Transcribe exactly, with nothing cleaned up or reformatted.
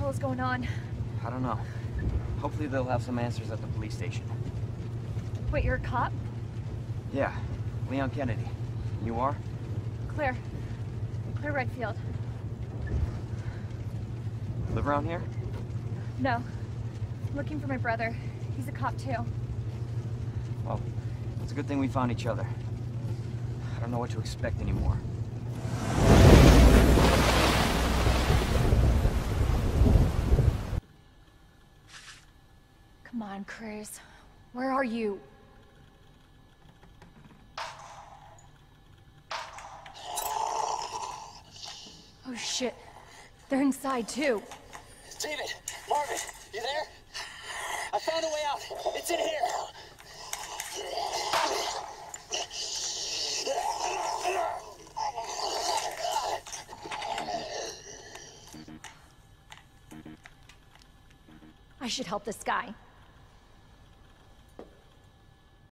hell is going on? I don't know. Hopefully they'll have some answers at the police station. Wait, you're a cop? Yeah, Leon Kennedy. You are? Claire. Claire Redfield. Live around here? No. I'm looking for my brother. He's a cop too. Well, it's a good thing we found each other. I don't know what to expect anymore. Come on, Chris. Where are you? Oh shit. They're inside too. David! Marvin! You there? I found a way out! It's in here! I should help this guy.